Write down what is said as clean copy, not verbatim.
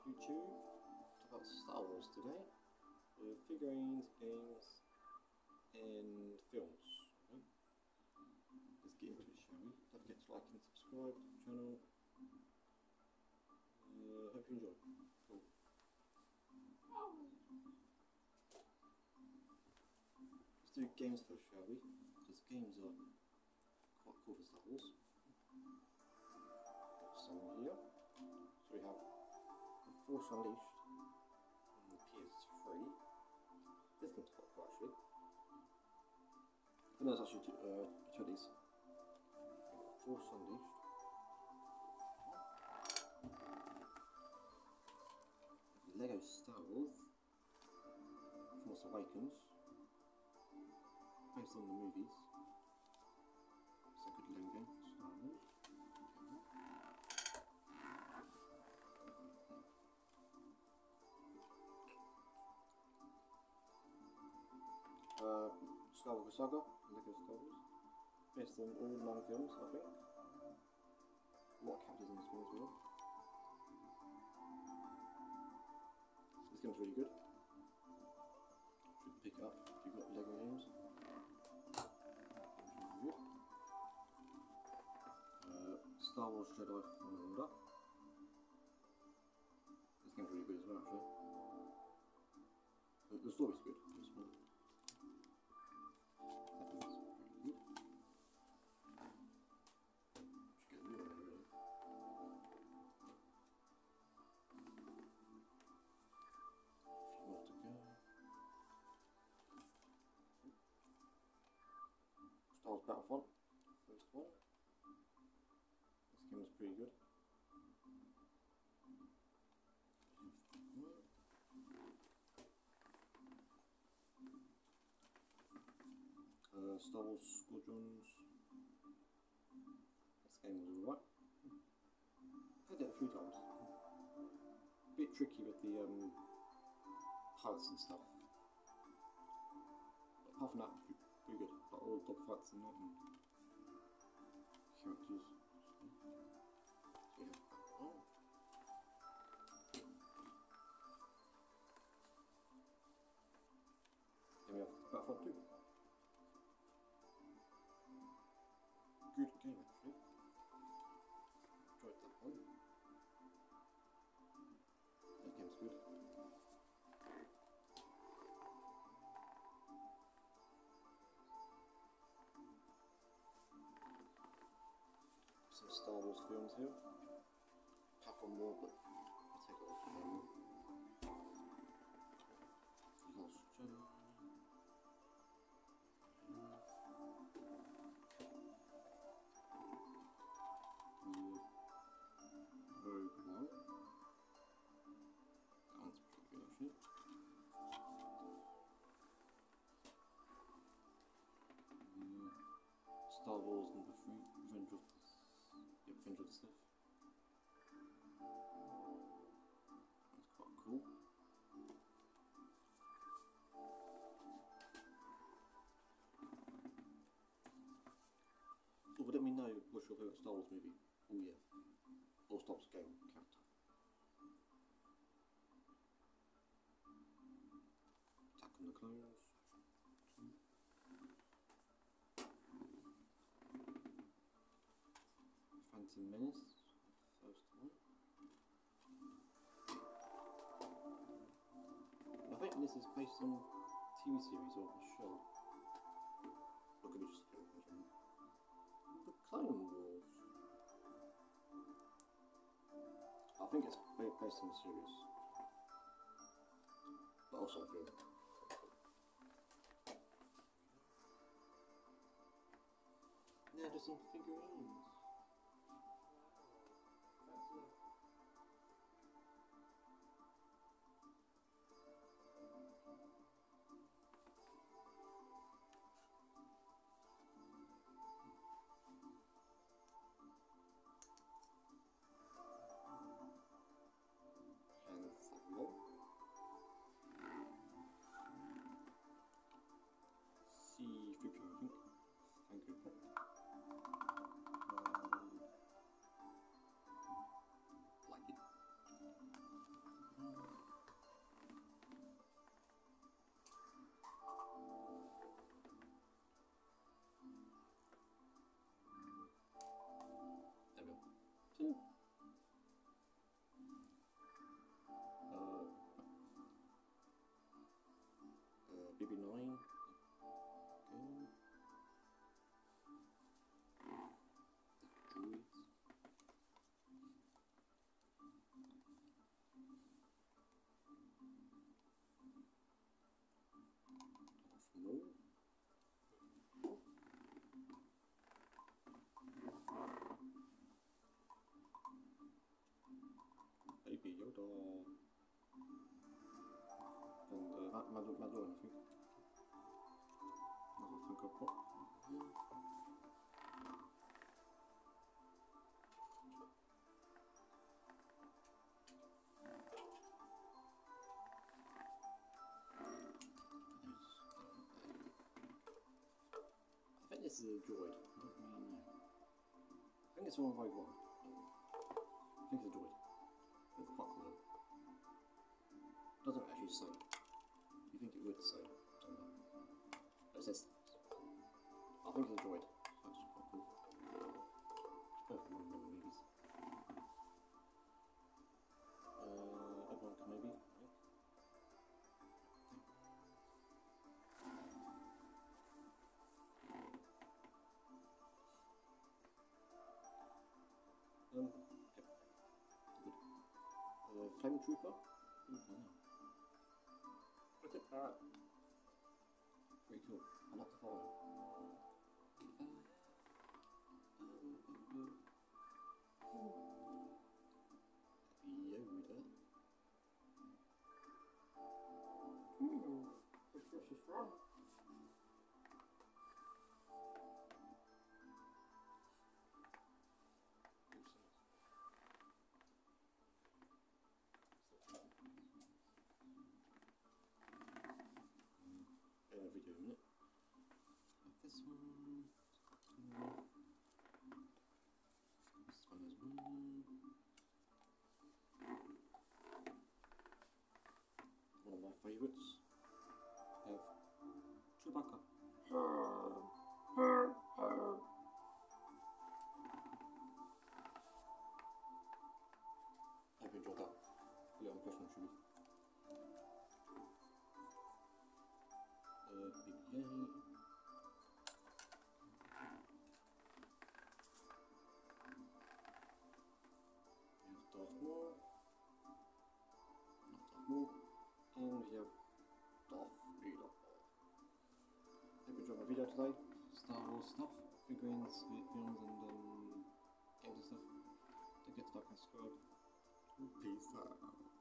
YouTube. Talk about Star Wars today, with figurines, games, and films. Okay. Let's get into it, shall we? Don't forget to like and subscribe to the channel. Hope you enjoy. Cool. Let's do games first, shall we? Because games are quite cool for Star Wars. Some here. So we have The Force Unleashed on the PS3. This game's quite cool actually. No, it's actually two of these. Force Unleashed. Lego Star Wars. Force Awakens. Based on the movies. It's a good Lego game, Star Wars. Skywalker Saga, Lego Star Wars. Based on all 9 films, I think. A lot of characters in this one as well. This game's really good. Should pick it up if you've got Lego games. Star Wars Jedi Fallen Order. This game's really good as well, actually. The story's good. It's good. Star Wars Battlefront, first one. This game was pretty good. Star Wars Squadrons. This game was alright. I've had it a few times. A bit tricky with the pilots and stuff. But apart from that, pretty good. Like all the dogfights and that, and characters. Yeah. Oh. Then we have Battlefront 2. Good game actually. Enjoyed that one. That game's good. Some Star Wars films here. Have one more, but I'll take it off the moment. Lost Jedi. Rogue One. That one's pretty good actually. Star Wars number 3, Revenge of the Sith. That's quite cool. So let me know what's your favourite Star Wars movie. Oh yeah. Or Star Wars game character. Attack on the Clones. Phantom Menace, first one. I think this is based on TV series or a show. Or could be just a film. The Clone Wars. I think it's based on the series, but also a film. Now just some figurines. C-3PO, I think. Thank you. Madeline, I think. Another Funko Pop. I think this is a droid. I don't really know. I think it's on Rogue One. I think it's a droid. It's quite cool. Doesn't actually say. You think it would say something. But it says. I think it's a droid. That's quite cool. Perfect for one of the movies. Everyone can maybe. Yep. Good. Flame Trooper. Look at that. Pretty cool. I like to follow. Yoda. It's just strong. Video in it. Like this one. This one as well. One of my favourites. I have Chewbacca. I hope you enjoyed that. Little impression of Chewie. Big Yay. We have Darth Maul. Not Darth Maul. And we have Darth Vader. Hope you enjoyed my video today. Star Wars stuff, figurines, films, and games and stuff. Don't forget to like and subscribe. Peace out.